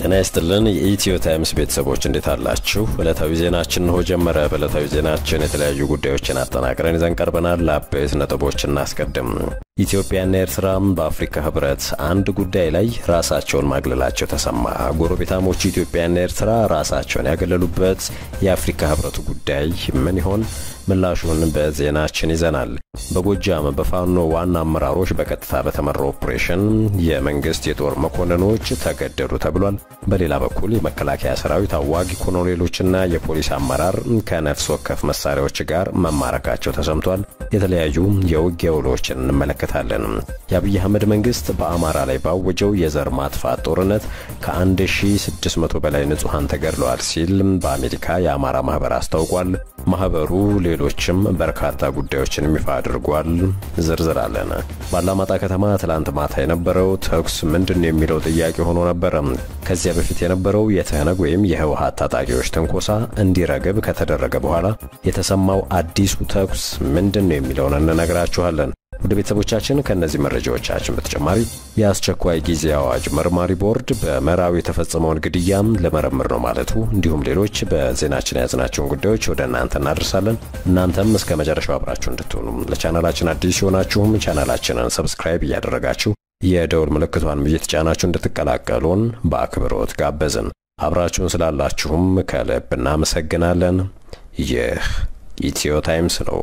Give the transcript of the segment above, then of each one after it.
ጤና ይስጥልን የኢትዮ ታይምስ ቤተሰቦች እንዴት አላችሁ? ዕለታዊ ዜናችን ነው ጀመረ። በዕለታዊ ዜናችን የተለያዩ ጉዳዮችን አጠናቅረን ይዘን ቀርበናል። አበይት ነጥቦችን እናስቀድም። ኢትዮጵያና ኤርትራ በአፍሪካ ህብረት አንድ ጉዳይ ላይ ራሳቸውን ማግለላቸው ተሰማ። ጎረቤታሞች ኢትዮጵያና ኤርትራ ራሳቸውን ያገለሉበት የአፍሪካ ህብረቱ ጉዳይ ምን ይሆን? ምላሹን በዜናችን ይዘናል። በጎጃም በፋኖ ዋና አመራሮች በቀጥታ በተመራው ኦፕሬሽን የመንግስት የጦር መኮንኖች ተገደሉ ተብሏል። በሌላ በኩል የመከላከያ ሰራዊት አዋጊ ኮሎኔሎችና የፖሊስ አመራር ከነፍስ ወከፍ መሳሪያዎች ጋር መማረካቸው ተሰምቷል። የተለያዩ የውጊያ ውሎችን እንመለከታለን። የአብይ አህመድ መንግስት በአማራ ላይ ባወጀው የዘር ማጥፋት ጦርነት ከ1600 በላይ ንጹሃን ተገድለዋል ሲል በአሜሪካ የአማራ ማህበር አስታውቋል። ማህበሩ ሌሎችም በርካታ ጉዳዮችን ይፋ አድርጓል። ዝርዝር አለን። ባላማጣ ከተማ ትላንት ማታ የነበረው ተኩስ ምንድነው የሚለው ጥያቄ ሆኖ ነበር። ከዚያ በፊት የነበረው የትህነግ ወይም የህወሓት ታጣቂዎች ትንኮሳ እንዲረግብ ከተደረገ በኋላ የተሰማው አዲሱ ተኩስ ምንድነው የሚለውን እንነግራችኋለን። ወደ ቤተሰቦቻችን ከነዚህ መረጃዎቻችን በተጨማሪ የአስቸኳይ ጊዜ አዋጅ መርማሪ ቦርድ በመራዊ የተፈጸመውን ግድያም ለመረምር ነው ማለቱ፣ እንዲሁም ሌሎች በዜናችን ያዝናቸውን ጉዳዮች ወደ እናንተ እናደርሳለን። እናንተም እስከ መጨረሻው አብራችሁ እንድትሆኑ ለቻናላችን አዲስ ሆናችሁም ቻናላችንን ሰብስክራይብ እያደረጋችሁ የደውል ምልክቷን እየተጫናችሁ እንድትቀላቀሉን በአክብሮት ጋበዝን። አብራችሁን ስላላችሁም ከልብ እናመሰግናለን። ይህ ኢትዮ ታይምስ ነው።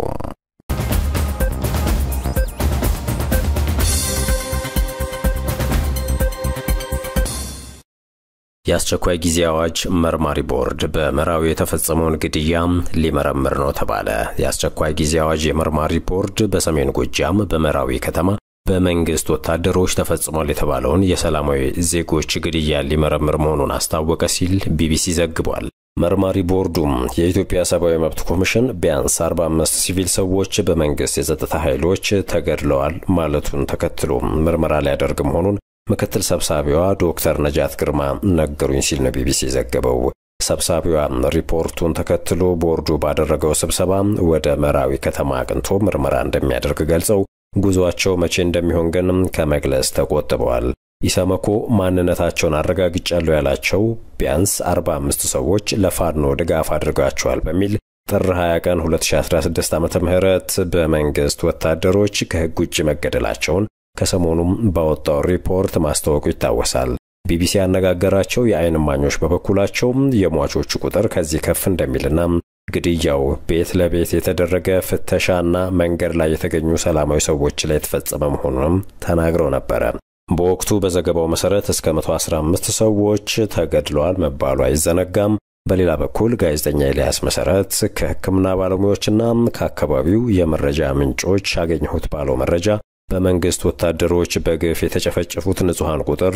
የአስቸኳይ ጊዜ አዋጅ መርማሪ ቦርድ በመራዊ የተፈጸመውን ግድያ ሊመረምር ነው ተባለ። የአስቸኳይ ጊዜ አዋጅ የመርማሪ ቦርድ በሰሜን ጎጃም በመራዊ ከተማ በመንግስት ወታደሮች ተፈጽሟል የተባለውን የሰላማዊ ዜጎች ግድያ ሊመረምር መሆኑን አስታወቀ ሲል ቢቢሲ ዘግቧል። መርማሪ ቦርዱም የኢትዮጵያ ሰብአዊ መብት ኮሚሽን ቢያንስ 45 ሲቪል ሰዎች በመንግስት የጸጥታ ኃይሎች ተገድለዋል ማለቱን ተከትሎ ምርመራ ሊያደርግ መሆኑን ምክትል ሰብሳቢዋ ዶክተር ነጃት ግርማ ነገሩኝ ሲል ነው ቢቢሲ ዘገበው። ሰብሳቢዋ ሪፖርቱን ተከትሎ ቦርዱ ባደረገው ስብሰባ ወደ መራዊ ከተማ አቅንቶ ምርመራ እንደሚያደርግ ገልጸው ጉዟቸው መቼ እንደሚሆን ግን ከመግለጽ ተቆጥበዋል። ኢሰመኮ ማንነታቸውን አረጋግጫለሁ ያላቸው ቢያንስ 45 ሰዎች ለፋኖ ድጋፍ አድርጋቸዋል በሚል ጥር 20 ቀን 2016 ዓ.ም በመንግስት ወታደሮች ከህግ ውጭ መገደላቸውን ከሰሞኑም ባወጣው ሪፖርት ማስታወቁ ይታወሳል። ቢቢሲ ያነጋገራቸው የአይን እማኞች በበኩላቸው የሟቾቹ ቁጥር ከዚህ ከፍ እንደሚልና ግድያው ቤት ለቤት የተደረገ ፍተሻና መንገድ ላይ የተገኙ ሰላማዊ ሰዎች ላይ የተፈጸመ መሆኑንም ተናግረው ነበር። በወቅቱ በዘገባው መሰረት እስከ 115 ሰዎች ተገድለዋል መባሉ አይዘነጋም። በሌላ በኩል ጋዜጠኛ ኤልያስ መሰረት ከህክምና ባለሙያዎችና ከአካባቢው የመረጃ ምንጮች ያገኘሁት ባለው መረጃ በመንግስት ወታደሮች በግፍ የተጨፈጨፉት ንጹሃን ቁጥር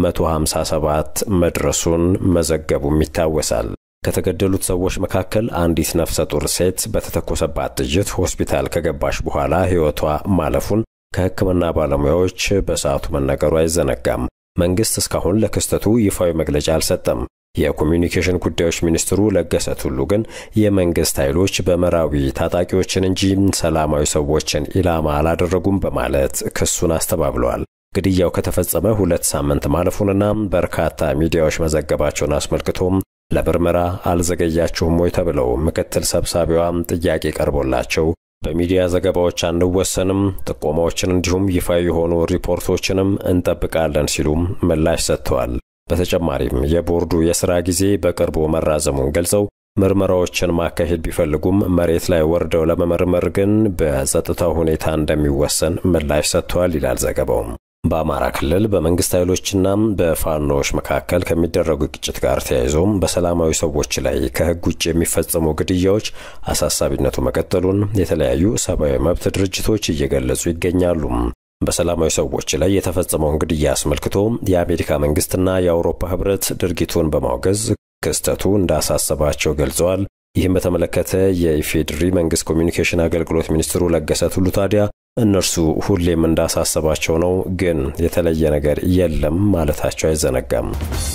157 መድረሱን መዘገቡም ይታወሳል። ከተገደሉት ሰዎች መካከል አንዲት ነፍሰ ጡር ሴት በተተኮሰባት ጥይት ሆስፒታል ከገባች በኋላ ህይወቷ ማለፉን ከህክምና ባለሙያዎች በሰዓቱ መነገሩ አይዘነጋም። መንግስት እስካሁን ለክስተቱ ይፋዊ መግለጫ አልሰጠም። የኮሚኒኬሽን ጉዳዮች ሚኒስትሩ ለገሰ ቱሉ ግን የመንግስት ኃይሎች በመራዊ ታጣቂዎችን እንጂ ሰላማዊ ሰዎችን ኢላማ አላደረጉም በማለት ክሱን አስተባብለዋል። ግድያው ከተፈጸመ 2 ሳምንት ማለፉንና በርካታ ሚዲያዎች መዘገባቸውን አስመልክቶም ለምርመራ አልዘገያችሁም ወይ ተብለው ምክትል ሰብሳቢዋ ጥያቄ ቀርቦላቸው በሚዲያ ዘገባዎች አንወሰንም፣ ጥቆማዎችን እንዲሁም ይፋዊ የሆኑ ሪፖርቶችንም እንጠብቃለን ሲሉ ምላሽ ሰጥተዋል። በተጨማሪም የቦርዱ የሥራ ጊዜ በቅርቡ መራዘሙን ገልጸው ምርመራዎችን ማካሄድ ቢፈልጉም መሬት ላይ ወርደው ለመመርመር ግን በጸጥታው ሁኔታ እንደሚወሰን ምላሽ ሰጥተዋል ይላል ዘገባው። በአማራ ክልል በመንግስት ኃይሎችና በፋኖች መካከል ከሚደረጉ ግጭት ጋር ተያይዞ በሰላማዊ ሰዎች ላይ ከህግ ውጭ የሚፈጸሙ ግድያዎች አሳሳቢነቱ መቀጠሉን የተለያዩ ሰብአዊ መብት ድርጅቶች እየገለጹ ይገኛሉ። በሰላማዊ ሰዎች ላይ የተፈጸመውን ግድያ አስመልክቶ የአሜሪካ መንግስትና የአውሮፓ ህብረት ድርጊቱን በማውገዝ ክስተቱ እንዳሳሰባቸው ገልጸዋል። ይህም በተመለከተ የኢፌድሪ መንግስት ኮሚኒኬሽን አገልግሎት ሚኒስትሩ ለገሰ ቱሉ ታዲያ እነርሱ ሁሌም እንዳሳሰባቸው ነው፣ ግን የተለየ ነገር የለም ማለታቸው አይዘነጋም።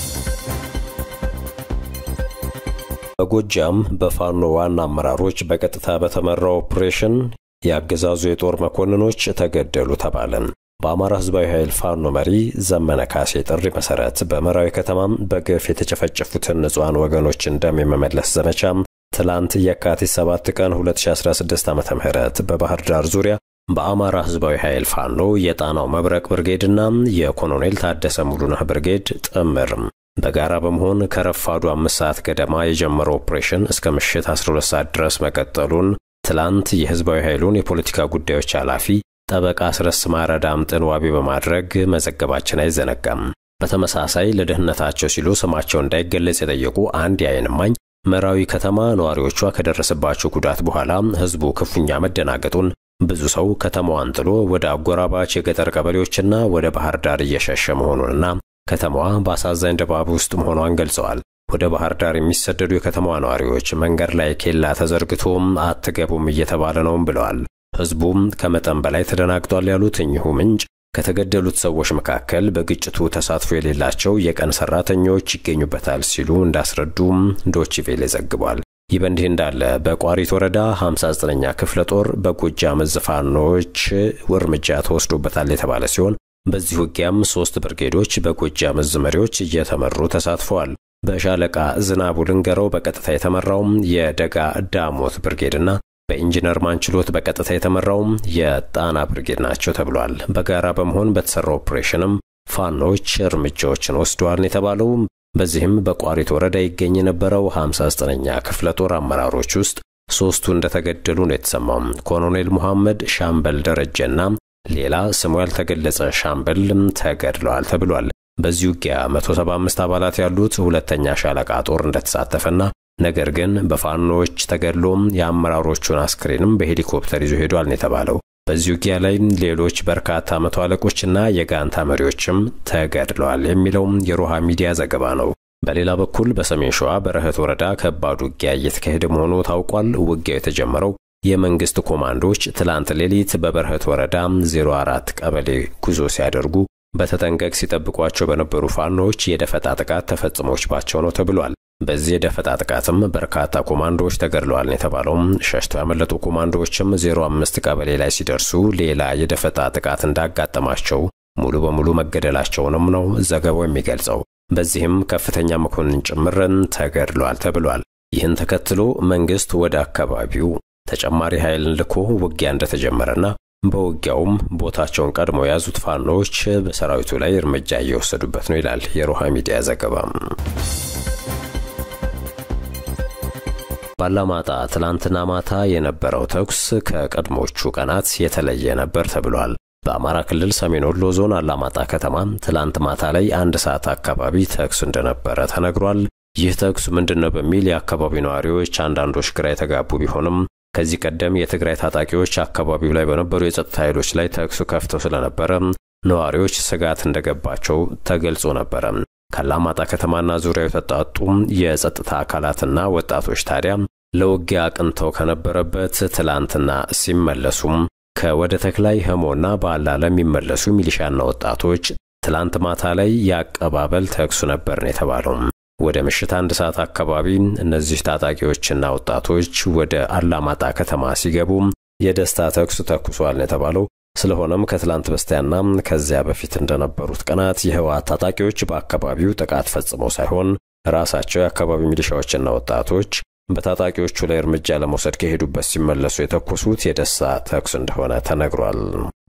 በጎጃም በፋኖ ዋና አመራሮች በቀጥታ በተመራው ኦፕሬሽን የአገዛዙ የጦር መኮንኖች ተገደሉ ተባለ። በአማራ ህዝባዊ ኃይል ፋኖ መሪ ዘመነ ካሴ ጥሪ መሰረት በመራዊ ከተማ በግፍ የተጨፈጨፉትን ንጹሃን ወገኖችን ደም የመመለስ ዘመቻ ትላንት የካቲት 7 ቀን 2016 ዓ.ም በባህር ዳር ዙሪያ በአማራ ህዝባዊ ኃይል ፋኖ የጣናው መብረቅ ብርጌድና የኮሎኔል ታደሰ ሙሉነህ ብርጌድ ጥምር በጋራ በመሆን ከረፋዱ 5 ሰዓት ገደማ የጀመረው ኦፕሬሽን እስከ ምሽት 12 ሰዓት ድረስ መቀጠሉን ትላንት የህዝባዊ ኃይሉን የፖለቲካ ጉዳዮች ኃላፊ ጠበቃ አስረስ ማረ ዳምጥን ዋቢ በማድረግ መዘገባችን አይዘነጋም። በተመሳሳይ ለደህንነታቸው ሲሉ ስማቸው እንዳይገለጽ የጠየቁ አንድ የዓይን እማኝ መራዊ ከተማ ነዋሪዎቿ ከደረሰባቸው ጉዳት በኋላ ህዝቡ ክፉኛ መደናገጡን ብዙ ሰው ከተማዋን ጥሎ ወደ አጎራባች የገጠር ቀበሌዎችና ወደ ባህር ዳር እየሸሸ መሆኑንና ከተማዋ በአሳዛኝ ድባብ ውስጥ መሆኗን ገልጸዋል። ወደ ባህር ዳር የሚሰደዱ የከተማዋ ነዋሪዎች መንገድ ላይ ኬላ ተዘርግቶም አትገቡም እየተባለ ነው ብለዋል። ህዝቡም ከመጠን በላይ ተደናግጧል ያሉት እኚሁ ምንጭ ከተገደሉት ሰዎች መካከል በግጭቱ ተሳትፎ የሌላቸው የቀን ሰራተኞች ይገኙበታል ሲሉ እንዳስረዱም ዶችቬሌ ዘግቧል። ይህ በእንዲህ እንዳለ በቋሪት ወረዳ 59ኛ ክፍለ ጦር በጎጃም ዕዝ ፋኖች እርምጃ ተወስዶበታል የተባለ ሲሆን በዚህ ውጊያም 3 ብርጌዶች በጎጃም ዕዝ መሪዎች እየተመሩ ተሳትፈዋል። በሻለቃ ዝናቡ ልንገረው በቀጥታ የተመራው የደጋ ዳሞት ብርጌድና በኢንጂነር ማንችሎት በቀጥታ የተመራው የጣና ብርጌድ ናቸው ተብሏል። በጋራ በመሆን በተሰራው ኦፕሬሽንም ፋኖች እርምጃዎችን ወስደዋል የተባለው በዚህም በቋሪት ወረዳ ይገኝ የነበረው 59ኛ ክፍለ ጦር አመራሮች ውስጥ 3ቱ እንደተገደሉ ነው የተሰማው። ኮሎኔል መሐመድ ሻምበል ደረጀና ሌላ ስሙ ያልተገለጸ ሻምበል ተገድለዋል ተብሏል። በዚህ ውጊያ 175 አባላት ያሉት ሁለተኛ ሻለቃ ጦር እንደተሳተፈና ነገር ግን በፋኖች ተገድሎም የአመራሮቹን አስክሬንም በሄሊኮፕተር ይዞ ሄዷል የተባለው። በዚህ ውጊያ ላይ ሌሎች በርካታ መቶ አለቆችና የጋንታ መሪዎችም ተገድለዋል የሚለው የሮሃ ሚዲያ ዘገባ ነው። በሌላ በኩል በሰሜን ሸዋ በረህት ወረዳ ከባድ ውጊያ እየተካሄደ መሆኑ ታውቋል። ውጊያው የተጀመረው የመንግስት ኮማንዶች ትላንት ሌሊት በበረህት ወረዳ 04 ቀበሌ ጉዞ ሲያደርጉ በተጠንቀቅ ሲጠብቋቸው በነበሩ ፋኖች የደፈጣ ጥቃት ተፈጽሞባቸው ነው ተብሏል። በዚህ የደፈጣ ጥቃትም በርካታ ኮማንዶዎች ተገድለዋል የተባለው ሸሽተው ያመለጡ ኮማንዶዎችም 05 ቀበሌ ላይ ሲደርሱ ሌላ የደፈጣ ጥቃት እንዳጋጠማቸው ሙሉ በሙሉ መገደላቸውንም ነው ዘገባው የሚገልጸው። በዚህም ከፍተኛ መኮንን ጭምርን ተገድለዋል ተብሏል። ይህን ተከትሎ መንግስት ወደ አካባቢው ተጨማሪ ኃይልን ልኮ ውጊያ እንደተጀመረና በውጊያውም ቦታቸውን ቀድሞ ያዙት ፋኖች በሰራዊቱ ላይ እርምጃ እየወሰዱበት ነው ይላል የሮሃ ሚዲያ ዘገባ። ባላማጣ ትላንትና ማታ የነበረው ተኩስ ከቀድሞቹ ቀናት የተለየ ነበር ተብሏል። በአማራ ክልል ሰሜን ወሎ ዞን አላማጣ ከተማ ትላንት ማታ ላይ 1 ሰዓት አካባቢ ተኩስ እንደነበረ ተነግሯል። ይህ ተኩስ ምንድነው በሚል የአካባቢው ነዋሪዎች አንዳንዶች ግራ የተጋቡ ቢሆንም ከዚህ ቀደም የትግራይ ታጣቂዎች አካባቢው ላይ በነበሩ የጸጥታ ኃይሎች ላይ ተኩስ ከፍተው ስለነበረ ነዋሪዎች ስጋት እንደገባቸው ተገልጾ ነበር። ከአላማጣ ከተማና ዙሪያው ተጣጡ የጸጥታ አካላትና ወጣቶች ታዲያ ለውጊያ አቅንተው ከነበረበት ትላንትና ሲመለሱም ከወደ ተክላይ ህሞና ባላ ለሚመለሱ ሚሊሻና ወጣቶች ትላንት ማታ ላይ ያቀባበል ተኩስ ነበር የተባለው። ወደ ምሽት 1 ሰዓት አካባቢ እነዚህ ታጣቂዎችና ወጣቶች ወደ አላማጣ ከተማ ሲገቡ የደስታ ተኩስ ተኩሷል የተባለው። ስለሆነም ከትላንት በስቲያና ከዚያ በፊት እንደነበሩት ቀናት የህወሓት ታጣቂዎች በአካባቢው ጥቃት ፈጽመው ሳይሆን ራሳቸው የአካባቢው ሚሊሻዎችና ወጣቶች በታጣቂዎቹ ላይ እርምጃ ለመውሰድ ከሄዱበት ሲመለሱ የተኮሱት የደስታ ተኩስ እንደሆነ ተነግሯል።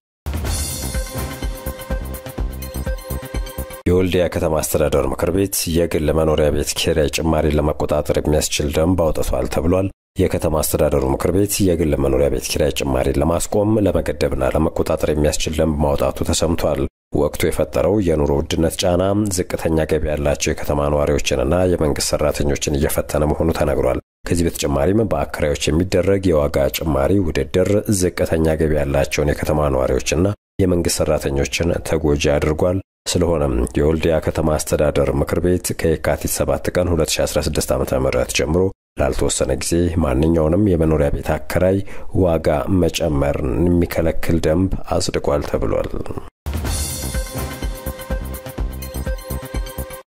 የወልዲያ ከተማ አስተዳደር ምክር ቤት የግል መኖሪያ ቤት ኪራይ ጭማሪ ለመቆጣጠር የሚያስችል ደንብ አውጥቷል ተብሏል። የከተማ አስተዳደሩ ምክር ቤት የግል መኖሪያ ቤት ኪራይ ጭማሪ ለማስቆም ለመገደብና ለመቆጣጠር የሚያስችል ደንብ ማውጣቱ ተሰምቷል። ወቅቱ የፈጠረው የኑሮ ውድነት ጫና ዝቅተኛ ገቢ ያላቸው የከተማ ነዋሪዎችንና የመንግስት ሰራተኞችን እየፈተነ መሆኑ ተነግሯል። ከዚህ በተጨማሪም በአከራዮች የሚደረግ የዋጋ ጭማሪ ውድድር ዝቅተኛ ገቢ ያላቸውን የከተማ ነዋሪዎችና የመንግስት ሰራተኞችን ተጎጂ አድርጓል። ስለሆነም የወልዲያ ከተማ አስተዳደር ምክር ቤት ከየካቲት 7 ቀን 2016 ዓ.ም ጀምሮ ላልተወሰነ ጊዜ ማንኛውንም የመኖሪያ ቤት አከራይ ዋጋ መጨመርን የሚከለክል ደንብ አጽድቋል ተብሏል።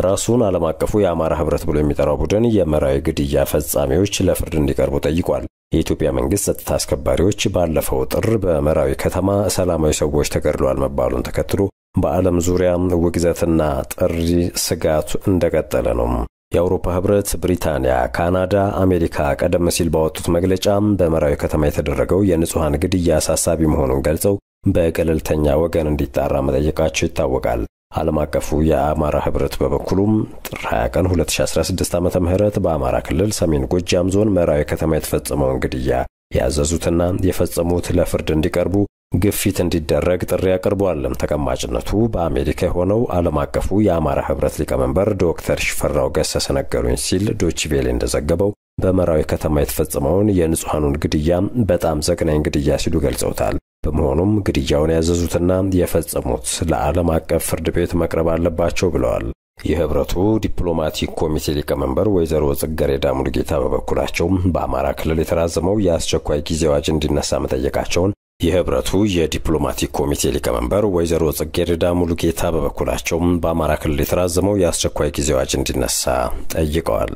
ራሱን ዓለም አቀፉ የአማራ ህብረት ብሎ የሚጠራው ቡድን የመራዊ ግድያ ፈጻሚዎች ለፍርድ እንዲቀርቡ ጠይቋል። የኢትዮጵያ መንግስት ጸጥታ አስከባሪዎች ባለፈው ጥር በመራዊ ከተማ ሰላማዊ ሰዎች ተገድለዋል መባሉን ተከትሎ በዓለም ዙሪያ ውግዘትና ጥሪ ስጋቱ እንደቀጠለ ነው። የአውሮፓ ህብረት፣ ብሪታንያ፣ ካናዳ፣ አሜሪካ ቀደም ሲል ባወጡት መግለጫ በመራዊ ከተማ የተደረገው የንጹሃን ግድያ አሳሳቢ መሆኑን ገልጸው በገለልተኛ ወገን እንዲጣራ መጠየቃቸው ይታወቃል። ዓለም አቀፉ የአማራ ህብረት በበኩሉም ጥር 20 ቀን 2016 ዓመተ ምህረት በአማራ ክልል ሰሜን ጎጃም ዞን መራዊ ከተማ የተፈጸመውን ግድያ ያዘዙትና የፈጸሙት ለፍርድ እንዲቀርቡ ግፊት እንዲደረግ ጥሪ አቅርቧል። ተቀማጭነቱ በአሜሪካ የሆነው ዓለም አቀፉ የአማራ ህብረት ሊቀመንበር ዶክተር ሽፈራው ገሰሰ ነገሩኝ ሲል ዶችቬሌ እንደዘገበው በመራዊ ከተማ የተፈጸመውን የንጹሃኑን ግድያ በጣም ዘግናኝ ግድያ ሲሉ ገልጸውታል። በመሆኑም ግድያውን ያዘዙትና የፈጸሙት ለዓለም አቀፍ ፍርድ ቤት መቅረብ አለባቸው ብለዋል። የህብረቱ ዲፕሎማቲክ ኮሚቴ ሊቀመንበር ወይዘሮ ጽጌረዳ ሙሉጌታ በበኩላቸው በአማራ ክልል የተራዘመው የአስቸኳይ ጊዜ አዋጅ እንዲነሳ መጠየቃቸውን የህብረቱ የዲፕሎማቲክ ኮሚቴ ሊቀመንበር ወይዘሮ ጽጌረዳ ሙሉጌታ በበኩላቸው በአማራ ክልል የተራዘመው የአስቸኳይ ጊዜ አዋጅ እንዲነሳ ጠይቀዋል።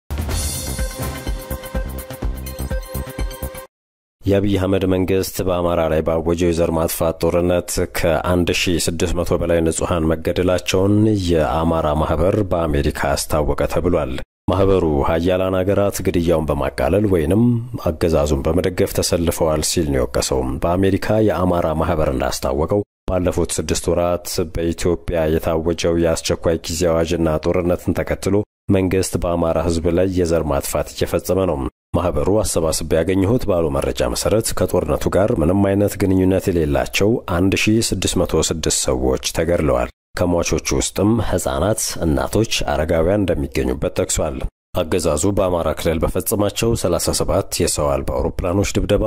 የአብይ አህመድ መንግስት በአማራ ላይ ባወጀው የዘር ማጥፋት ጦርነት ከ1600 በላይ ንጹሃን መገደላቸውን የአማራ ማህበር በአሜሪካ አስታወቀ ተብሏል። ማህበሩ ሀያላን ሀገራት ግድያውን በማቃለል ወይንም አገዛዙን በመደገፍ ተሰልፈዋል ሲል ነው የወቀሰው። በአሜሪካ የአማራ ማህበር እንዳስታወቀው ባለፉት 6 ወራት በኢትዮጵያ የታወጀው የአስቸኳይ ጊዜ አዋጅና ጦርነትን ተከትሎ መንግስት በአማራ ህዝብ ላይ የዘር ማጥፋት እየፈጸመ ነው። ማህበሩ አሰባስቦ ያገኘሁት ባለው መረጃ መሰረት ከጦርነቱ ጋር ምንም አይነት ግንኙነት የሌላቸው 1606 ሰዎች ተገድለዋል። ከሟቾቹ ውስጥም ህፃናት፣ እናቶች፣ አረጋውያን እንደሚገኙበት ጠቅሷል። አገዛዙ በአማራ ክልል በፈጸማቸው 37 የሰው አልባ አውሮፕላኖች ድብደባ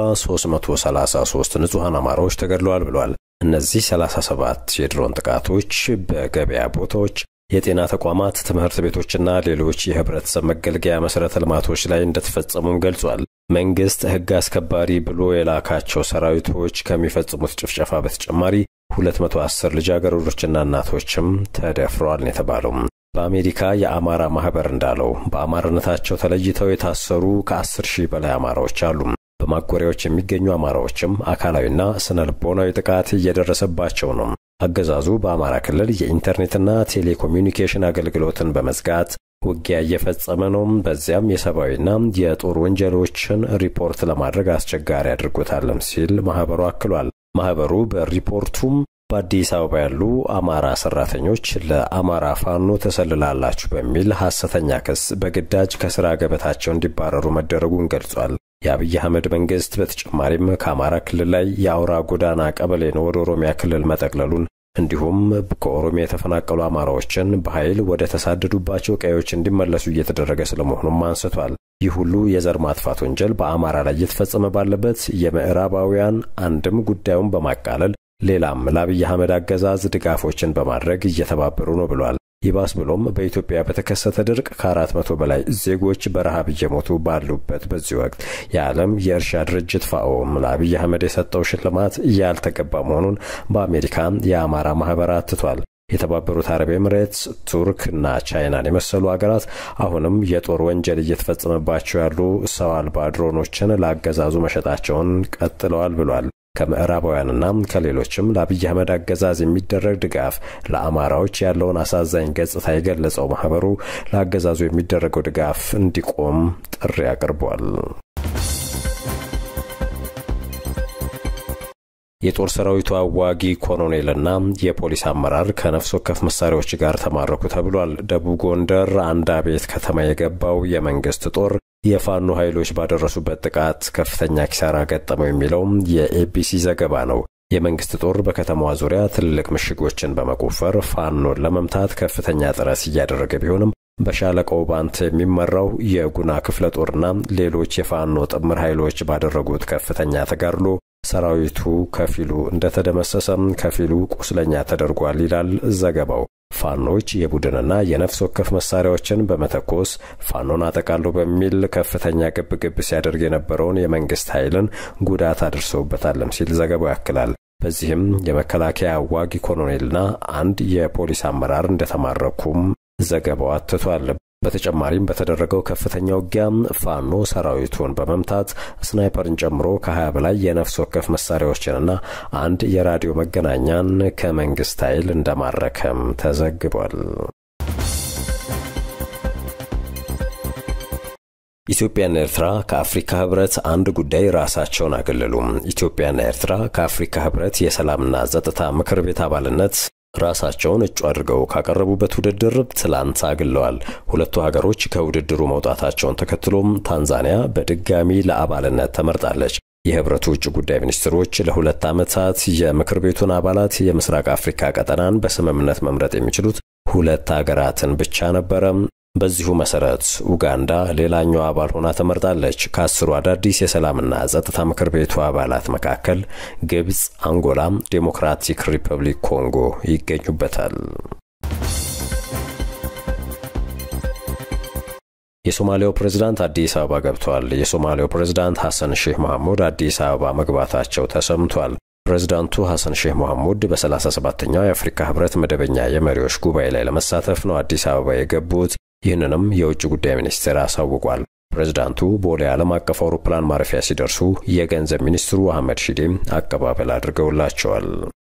333 ንጹሃን አማራዎች ተገድለዋል ብሏል። እነዚህ 37 የድሮን ጥቃቶች በገበያ ቦታዎች፣ የጤና ተቋማት፣ ትምህርት ቤቶችና ሌሎች የህብረተሰብ መገልገያ መሰረተ ልማቶች ላይ እንደተፈጸሙም ገልጿል። መንግስት ህግ አስከባሪ ብሎ የላካቸው ሰራዊቶች ከሚፈጽሙት ጭፍጨፋ በተጨማሪ 210 ልጃገረዶችና እናቶችም ተደፍረዋል የተባለው። በአሜሪካ የአማራ ማህበር እንዳለው በአማራነታቸው ተለይተው የታሰሩ ከ10,000 በላይ አማራዎች አሉ። በማጎሪያዎች የሚገኙ አማራዎችም አካላዊና ስነልቦናዊ ጥቃት እየደረሰባቸው ነው። አገዛዙ በአማራ ክልል የኢንተርኔትና ቴሌኮሙኒኬሽን አገልግሎትን በመዝጋት ውጊያ እየፈጸመ ነው። በዚያም የሰብአዊና የጦር ወንጀሎችን ሪፖርት ለማድረግ አስቸጋሪ አድርጎታልም ሲል ማህበሩ አክሏል። ማህበሩ በሪፖርቱም በአዲስ አበባ ያሉ አማራ ሰራተኞች ለአማራ ፋኖ ተሰልላላችሁ በሚል ሐሰተኛ ክስ በግዳጅ ከስራ ገበታቸው እንዲባረሩ መደረጉን ገልጿል። የአብይ አህመድ መንግስት በተጨማሪም ከአማራ ክልል ላይ የአውራ ጎዳና ቀበሌን ወደ ኦሮሚያ ክልል መጠቅለሉን እንዲሁም ከኦሮሚያ የተፈናቀሉ አማራዎችን በኃይል ወደ ተሳደዱባቸው ቀዮች እንዲመለሱ እየተደረገ ስለመሆኑም አንስቷል። ይህ ሁሉ የዘር ማጥፋት ወንጀል በአማራ ላይ እየተፈጸመ ባለበት የምዕራባውያን አንድም ጉዳዩን በማቃለል ሌላም ለአብይ አህመድ አገዛዝ ድጋፎችን በማድረግ እየተባበሩ ነው ብሏል። ይባስ ብሎም በኢትዮጵያ በተከሰተ ድርቅ ከ400 በላይ ዜጎች በረሃብ እየሞቱ ባሉበት በዚህ ወቅት የዓለም የእርሻ ድርጅት ፋኦ ለአብይ አህመድ የሰጠው ሽልማት ያልተገባ መሆኑን በአሜሪካ የአማራ ማህበር አትቷል። የተባበሩት አረብ ኤሚሬትስ፣ ቱርክ እና ቻይናን የመሰሉ ሀገራት አሁንም የጦር ወንጀል እየተፈጸመባቸው ያሉ ሰው አልባ ድሮኖችን ለአገዛዙ መሸጣቸውን ቀጥለዋል ብሏል። ከምዕራባውያንና ከሌሎችም ለአብይ አህመድ አገዛዝ የሚደረግ ድጋፍ ለአማራዎች ያለውን አሳዛኝ ገጽታ የገለጸው ማህበሩ ለአገዛዙ የሚደረገው ድጋፍ እንዲቆም ጥሪ አቅርቧል። የጦር ሰራዊቱ አዋጊ ኮሎኔልና የፖሊስ አመራር ከነፍስ ወከፍ መሳሪያዎች ጋር ተማረኩ ተብሏል። ደቡብ ጎንደር አንዳቤት ከተማ የገባው የመንግስት ጦር የፋኖ ኃይሎች ባደረሱበት ጥቃት ከፍተኛ ኪሳራ ገጠመው የሚለው የኤቢሲ ዘገባ ነው። የመንግስት ጦር በከተማዋ ዙሪያ ትልልቅ ምሽጎችን በመቆፈር ፋኖን ለመምታት ከፍተኛ ጥረት እያደረገ ቢሆንም በሻለቃው ባንተ የሚመራው የጉና ክፍለ ጦርና ሌሎች የፋኖ ጥምር ኃይሎች ባደረጉት ከፍተኛ ተጋድሎ ሰራዊቱ ከፊሉ እንደተደመሰሰም ከፊሉ ቁስለኛ ተደርጓል ይላል ዘገባው። ፋኖች የቡድንና የነፍስ ወከፍ መሳሪያዎችን በመተኮስ ፋኖን አጠቃሎ በሚል ከፍተኛ ግብግብ ሲያደርግ የነበረውን የመንግስት ኃይልን ጉዳት አድርሰውበታልም ሲል ዘገባው ያክላል። በዚህም የመከላከያ አዋጊ ኮሎኔልና አንድ የፖሊስ አመራር እንደተማረኩም ዘገባው አትቷል። በተጨማሪም በተደረገው ከፍተኛ ውጊያ ፋኖ ሰራዊቱን በመምታት ስናይፐርን ጨምሮ ከ20 በላይ የነፍስ ወከፍ መሳሪያዎችንና አንድ የራዲዮ መገናኛን ከመንግስት ኃይል እንደማረከም ተዘግቧል። ኢትዮጵያና ኤርትራ ከአፍሪካ ህብረት አንድ ጉዳይ ራሳቸውን አገለሉ። ኢትዮጵያና ኤርትራ ከአፍሪካ ህብረት የሰላምና ጸጥታ ምክር ቤት አባልነት ራሳቸውን እጩ አድርገው ካቀረቡበት ውድድር ትላንት አግለዋል። ሁለቱ ሀገሮች ከውድድሩ መውጣታቸውን ተከትሎም ታንዛኒያ በድጋሚ ለአባልነት ተመርጣለች። የህብረቱ ውጭ ጉዳይ ሚኒስትሮች ለ2 ዓመታት የምክር ቤቱን አባላት የምስራቅ አፍሪካ ቀጠናን በስምምነት መምረጥ የሚችሉት 2 ሀገራትን ብቻ ነበረ። በዚሁ መሰረት ኡጋንዳ ሌላኛው አባል ሆና ተመርጣለች። ከ10 አዳዲስ የሰላምና ጸጥታ ምክር ቤቱ አባላት መካከል ግብጽ፣ አንጎላ፣ ዴሞክራቲክ ሪፐብሊክ ኮንጎ ይገኙበታል። የሶማሊያው ፕሬዝዳንት አዲስ አበባ ገብተዋል። የሶማሊያው ፕሬዝዳንት ሐሰን ሼህ መሐሙድ አዲስ አበባ መግባታቸው ተሰምቷል። ፕሬዝዳንቱ ሐሰን ሼህ መሐሙድ በ37ኛው የአፍሪካ ህብረት መደበኛ የመሪዎች ጉባኤ ላይ ለመሳተፍ ነው አዲስ አበባ የገቡት። ይህንንም የውጭ ጉዳይ ሚኒስቴር አሳውቋል። ፕሬዝዳንቱ ቦሌ ዓለም አቀፍ አውሮፕላን ማረፊያ ሲደርሱ የገንዘብ ሚኒስትሩ አህመድ ሺዴ አቀባበል አድርገውላቸዋል።